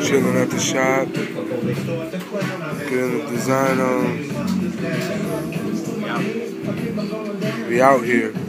chilling at the shop, getting the design on. We out here.